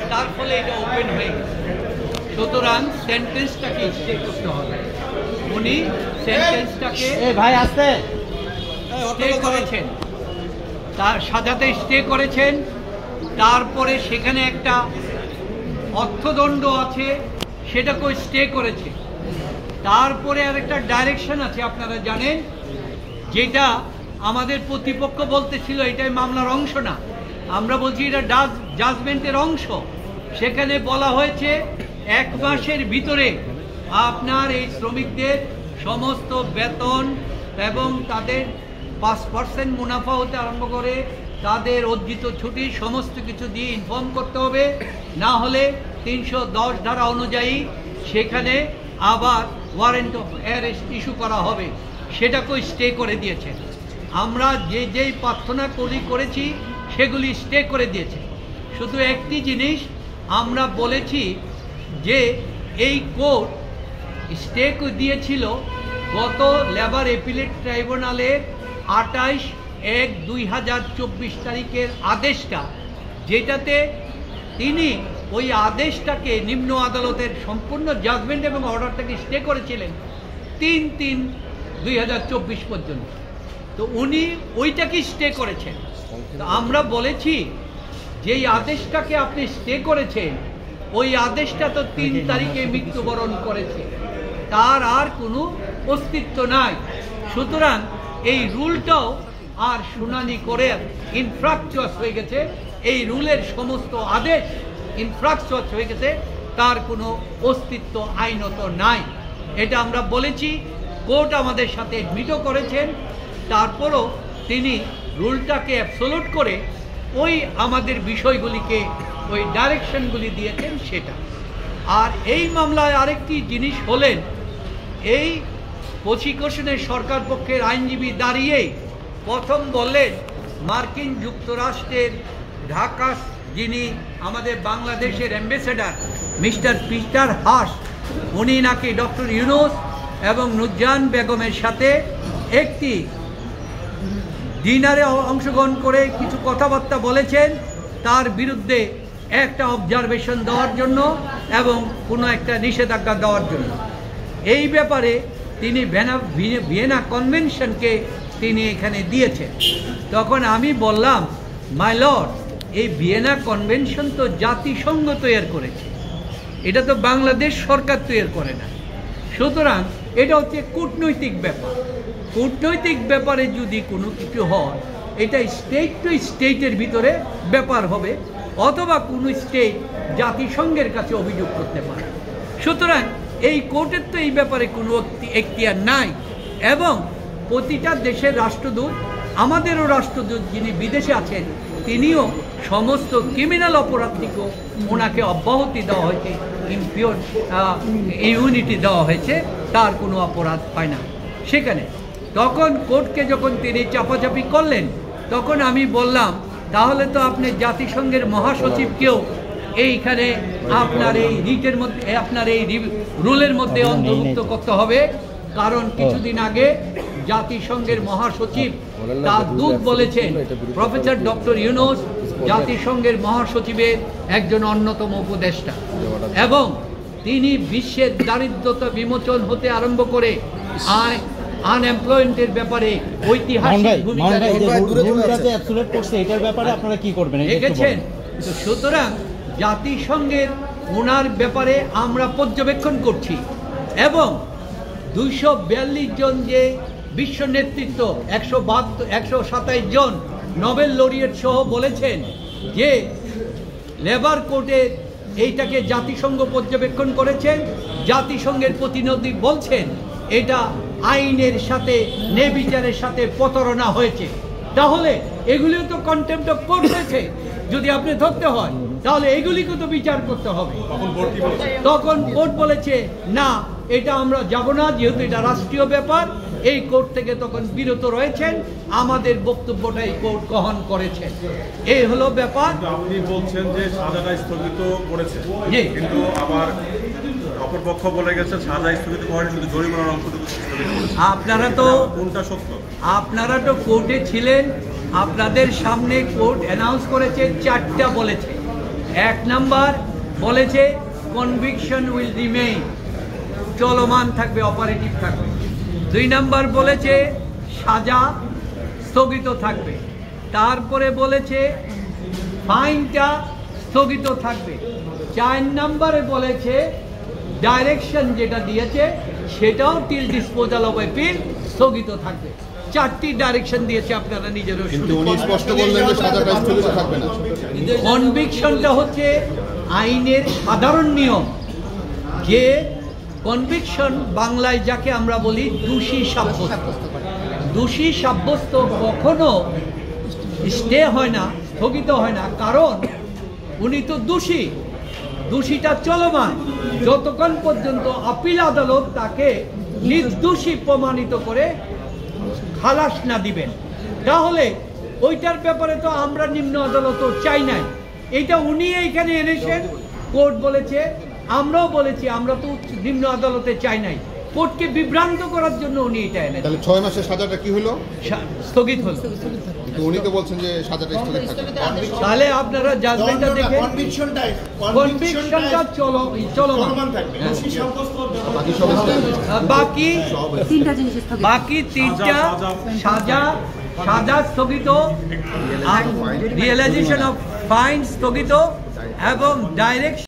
তার ফলে এটা ওপেন হয়ে গেছে। সুতরাং সেন্টেন্সটাকে স্টে করতে হবে। উনি সেন্টেন্সটাকে স্টে করেছেন, তার সাজাতে স্টে করেছেন। তারপরে সেখানে একটা অর্থদণ্ড আছে, সেটাকেও স্টে করেছে। তারপরে আর একটা ডাইরেকশন আছে আপনারা জানেন, যেটা আমাদের প্রতিপক্ষ বলতেছিল এটাই মামলার অংশ না, আমরা বলছি এটা জাজমেন্টের অংশ। সেখানে বলা হয়েছে 1 মাসের ভিতরে আপনার এই শ্রমিকদের সমস্ত বেতন এবং তাদের 5% মুনাফা হতে আরম্ভ করে তাদের অর্জিত ছুটি সমস্ত কিছু দিয়ে ইনফর্ম করতে হবে, না হলে 310 ধারা অনুযায়ী সেখানে আবার ওয়ারেন্ট অফ অ্যারেস্ট ইস্যু করা হবে। সেটাকেও স্টে করে দিয়েছে। আমরা যেই প্রার্থনা করেছি সেগুলি স্টে করে দিয়েছে। শুধু একটি জিনিস আমরা বলেছি যে এই কোর্ট স্টে দিয়েছিল গত লেবার অ্যাপিলেট ট্রাইব্যুনালের 28/1/2024 তারিখের আদেশটা, যেটাতে তিনি ওই আদেশটাকে নিম্ন আদালতের সম্পূর্ণ জাজমেন্ট এবং অর্ডারটাকে স্টে করেছিলেন 3/3/2024 পর্যন্ত। তো উনি ওইটাকে স্টে করেছেন। তো আমরা বলেছি যেই আদেশটাকে আপনি স্টে করেছেন ওই আদেশটা তো 3 তারিখে মৃত্যুবরণ করেছে, তার আর কোনো অস্তিত্ব নাই। সুতরাং এই রুলটাও আর শুনানি করে ইনফ্রাকচুয়াস হয়ে গেছে, এই রুলের সমস্ত আদেশ ইনফ্রাকচুয়াস হয়ে গেছে, তার কোনো অস্তিত্ব আইনত নাই। এটা আমরা বলেছি, কোর্ট আমাদের সাথে মিটও করেছেন। তারপরও তিনি রুলটাকে অ্যাবসোলুট করে ওই আমাদের বিষয়গুলিকে ওই ডাইরেকশনগুলি দিয়েছেন সেটা। আর এই মামলায় আরেকটি জিনিস হলেন, এই প্রসিকিউশনের সরকার পক্ষের আইনজীবী দাঁড়িয়ে প্রথম বললেন মার্কিন যুক্তরাষ্ট্রের ঢাকা যিনি আমাদের বাংলাদেশের অ্যাম্বাসেডার মিস্টার পিটার হাস, উনি নাকি ডক্টর ইউনুস এবং নুরজাহান বেগমের সাথে একটি ডিনারে অংশগ্রহণ করে কিছু কথাবার্তা বলেছেন, তার বিরুদ্ধে একটা অবজারভেশন দেওয়ার জন্য এবং কোনো একটা নিষেধাজ্ঞা দেওয়ার জন্য। এই ব্যাপারে তিনি ভিয়েনা কনভেনশনকে তিনি এখানে দিয়েছেন। তখন আমি বললাম, মাই লর্ড, এই ভিয়েনা কনভেনশন তো জাতিসংঘ তৈরি করেছে, এটা তো বাংলাদেশ সরকার তৈরি করে না। সুতরাং এটা হচ্ছে কূটনৈতিক ব্যাপার। কূটনৈতিক ব্যাপারে যদি কোনো কিছু হয় এটা স্টেট টু স্টেটের ভিতরে ব্যাপার হবে, অথবা কোনো স্টেট জাতিসংঘের কাছে অভিযোগ করতে পারে। সুতরাং এই কোর্টের তো এই ব্যাপারে কোনো এখতিয়ার নাই। এবং প্রতিটা দেশের রাষ্ট্রদূত, আমাদেরও রাষ্ট্রদূত যিনি বিদেশে আছেন, তিনিও সমস্ত ক্রিমিনাল অপরাধ থেকেও ওনাকে অব্যাহতি দেওয়া হয়েছে, ইমিউনিটি দেওয়া হয়েছে, তার কোনো অপরাধ হয় না সেখানে। তখন কোর্টকে যখন তিনি চাপাচাপি করলেন, তখন আমি বললাম, তাহলে তো আপনি জাতিসংঘের মহাসচিবকেও এইখানে আপনার এই রিটের মধ্যে, আপনার এই রুলের মধ্যে অন্তর্ভুক্ত করতে হবে। কারণ কিছুদিন আগে জাতিসংঘের মহাসচিব তার দূত বলেছেন প্রফেসর ডক্টর ইউনুস জাতিসংঘের মহাসচিবের একজন অন্যতম উপদেষ্টা, এবং তিনি বিশ্বের দারিদ্রতা বিমোচন হতে আরম্ভ করে আনএমপ্লয়মেন্টের ব্যাপারে ঐতিহাসিক ভূমিকা রেখেছেন। সুতরাং জাতিসংঘের ওনার ব্যাপারে আমরা পর্যবেক্ষণ করছি, এবং 242 জন যে বিশ্ব নেতৃত্ব, 127 জন নোবেল লরিয়েট সহ বলেছেন যে লেবার কোর্টে এইটাকে জাতিসংঘ পর্যবেক্ষণ করেছেন। জাতিসংঘের প্রতিনিধি বলছেন এটা আইনের সাথে নেবিচারের সাথে প্রতারণা হয়েছে। তাহলে এগুলিও তো কন্টেম্পট অফ কোর্ট হয়েছে। যদি আপনি ধরতে হয় তাহলে এগুলিকে তো বিচার করতে হবে। তখন কোর্ট বলেছে না, এটা আমরা যাব না, যেহেতু এটা রাষ্ট্রীয় ব্যাপার। এই কোর্ট থেকে তখন বিরত রয়েছেন, আমাদের বক্তব্যটা এই কোর্ট গ্রহণ করেছেন। এই হলো ব্যাপার। আপনি বলছেন যে সাজাটা স্থগিত করেছে, কিন্তু আবার অপরপক্ষ বলে গেছে সাজা স্থগিত করেনি, শুধু জরিমানার অংশটুকু স্থগিত করেছে। আপনারা তো কোনটা সত্য? আপনারা তো কোর্টে ছিলেন, আপনাদের সামনে কোর্ট অ্যানাউন্স করেছে 4টা বলেছে, এক নাম্বার বলেছে কনভিকশন উইল রিমেইন, চলমান থাকবে, অপারেটিভ থাকবে। 2 নাম্বার বলেছে সাজা স্থগিত থাকবে। তারপরে বলেছে ফাইনটা স্থগিত থাকবে। 4 নম্বরে বলেছে ডাইরেকশন যেটা দিয়েছে সেটাও টিল ডিসপোজাল অফ অ্যাপিল স্থগিত থাকবে। 4টি ডাইরেকশন দিয়েছে, আপনারা নিজেরও। কিন্তু উনি স্পষ্ট বললেন যে সাজাটা স্থগিত থাকবে না। কনভিকশনটা হচ্ছে আইনের সাধারণ নিয়ম, যে কনভিকশন বাংলায় যাকে আমরা বলি দোষী সাব্যস্ত। দোষী সাব্যস্ত কখনো স্টে হয় না, স্থগিত হয় না, কারণ উনি তো দোষী। দোষীটা চলমান যতক্ষণ পর্যন্ত আপিল আদালত তাকে নির্দোষী প্রমাণিত করে খালাস না দিবেন। তাহলে ওইটার ব্যাপারে তো আমরা নিম্ন আদালতও চাই নাই। এইটা উনি এইখানে এনেছেন, কোর্ট বলেছে, আমরাও বলেছি, আমরা তো নিম্ন আদালতে চাই নাই। কোর্টকে বিভ্রান্ত করার জন্য উনি এটা এনেছেন। তাহলে 6 মাসের সাজাটা কি হলো? স্থগিত হলো। কিন্তু উনি তো বলছেন যে সাজাটা স্থগিত থাকবে। তাহলে আপনারা জাজমেন্টটা দেখে কনভিকশনটা চলমান থাকবে। বাকি 3টা সাজা স্থগিত, রিয়েলাইজেশন অফ ফাইন স্থগিত এবং ডাইরেক্ট